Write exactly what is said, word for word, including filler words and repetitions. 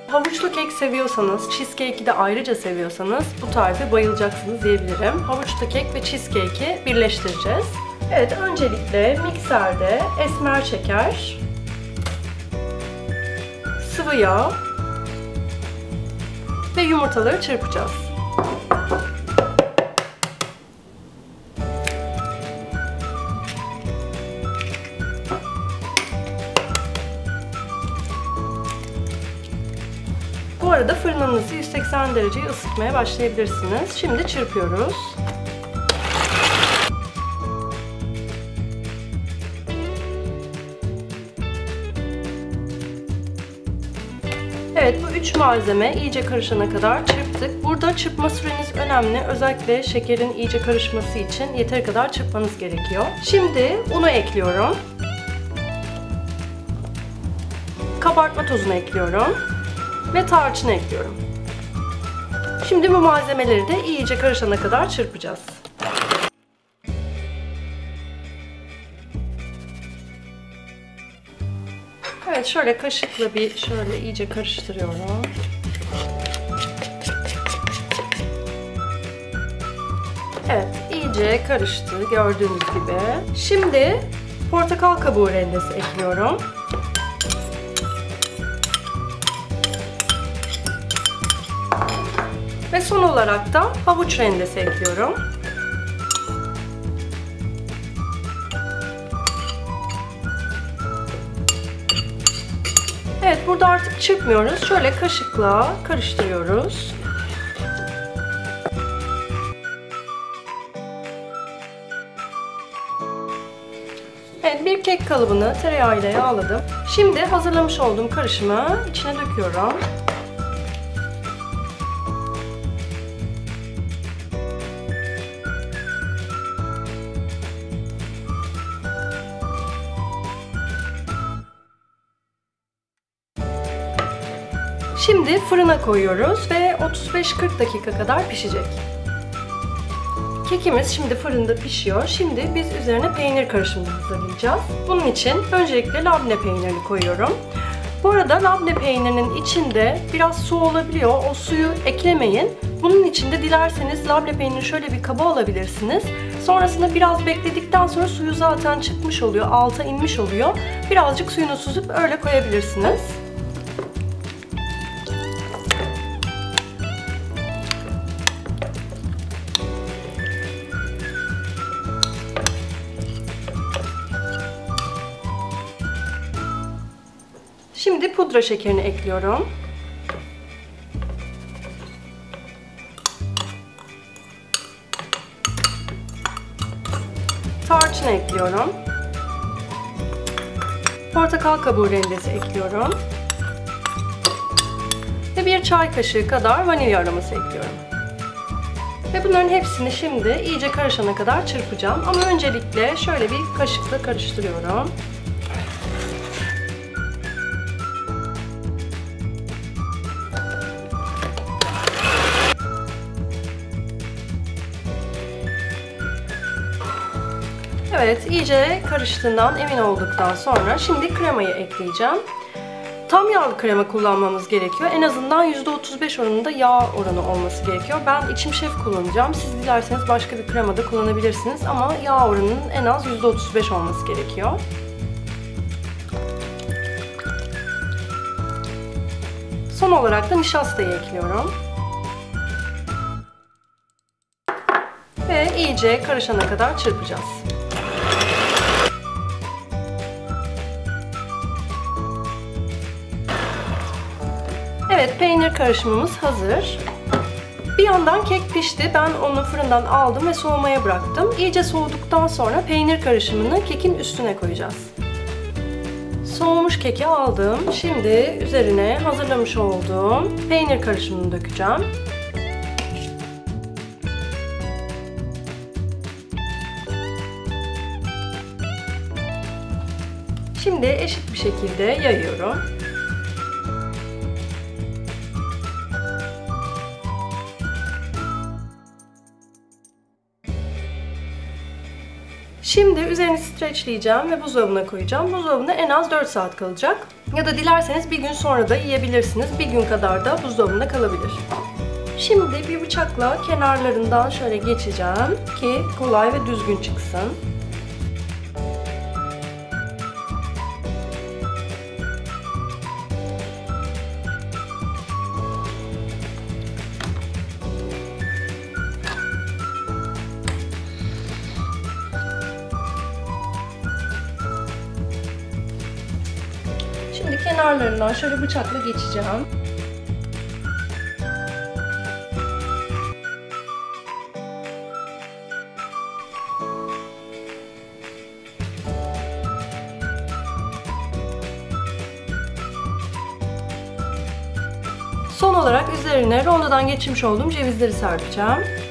Havuçlu kek seviyorsanız, cheesecake'i de ayrıca seviyorsanız bu tarife bayılacaksınız diyebilirim. Havuçlu kek ve cheesecake'i birleştireceğiz. Evet, öncelikle mikserde esmer şeker, sıvı yağ ve yumurtaları çırpacağız. Bu arada fırınınızı yüz seksen dereceye ısıtmaya başlayabilirsiniz. Şimdi çırpıyoruz. Evet, bu üç malzeme iyice karışana kadar çırptık. Burada çırpma süreniz önemli. Özellikle şekerin iyice karışması için yeteri kadar çırpmanız gerekiyor. Şimdi unu ekliyorum. Kabartma tozunu ekliyorum. Ve tarçını ekliyorum. Şimdi bu malzemeleri de iyice karışana kadar çırpacağız. Evet, şöyle kaşıkla bir şöyle iyice karıştırıyorum. Evet, iyice karıştı gördüğünüz gibi. Şimdi portakal kabuğu rendesi ekliyorum. Ve son olarak da havuç rendesi ekliyorum. Evet, burada artık çırpmıyoruz. Şöyle kaşıkla karıştırıyoruz. Evet, bir kek kalıbını tereyağıyla yağladım. Şimdi hazırlamış olduğum karışımı içine döküyorum. Şimdi fırına koyuyoruz ve otuz beş kırk dakika kadar pişecek. Kekimiz şimdi fırında pişiyor. Şimdi biz üzerine peynir karışımını hazırlayacağız. Bunun için öncelikle labne peynirini koyuyorum. Bu arada labne peynirinin içinde biraz su olabiliyor. O suyu eklemeyin. Bunun için de dilerseniz labne peynirini şöyle bir kaba alabilirsiniz. Sonrasında biraz bekledikten sonra suyu zaten çıkmış oluyor, alta inmiş oluyor. Birazcık suyunu süzüp öyle koyabilirsiniz. Şimdi pudra şekerini ekliyorum. Tarçın ekliyorum. Portakal kabuğu rendesi ekliyorum. Ve bir çay kaşığı kadar vanilya aroması ekliyorum. Ve bunların hepsini şimdi iyice karışana kadar çırpacağım. Ama öncelikle şöyle bir kaşıkla karıştırıyorum. Evet, iyice karıştığından emin olduktan sonra şimdi kremayı ekleyeceğim. Tam yağlı krema kullanmamız gerekiyor. En azından yüzde otuz beş oranında yağ oranı olması gerekiyor. Ben içim şef kullanacağım. Siz dilerseniz başka bir krema da kullanabilirsiniz. Ama yağ oranının en az yüzde otuz beş olması gerekiyor. Son olarak da nişastayı ekliyorum. Ve iyice karışana kadar çırpacağız. Evet, peynir karışımımız hazır. Bir yandan kek pişti. Ben onu fırından aldım ve soğumaya bıraktım. İyice soğuduktan sonra peynir karışımını kekin üstüne koyacağız. Soğumuş keki aldım. Şimdi üzerine hazırlamış olduğum peynir karışımını dökeceğim. Şimdi eşit bir şekilde yayıyorum. Şimdi üzerini streçleyeceğim ve buzdolabına koyacağım. Buzdolabında en az dört saat kalacak. Ya da dilerseniz bir gün sonra da yiyebilirsiniz. Bir gün kadar da buzdolabında kalabilir. Şimdi bir bıçakla kenarlarından şöyle geçeceğim ki kolay ve düzgün çıksın. Şimdi kenarlarından şöyle bıçakla geçeceğim. Son olarak üzerine rondodan geçirmiş olduğum cevizleri serpeceğim.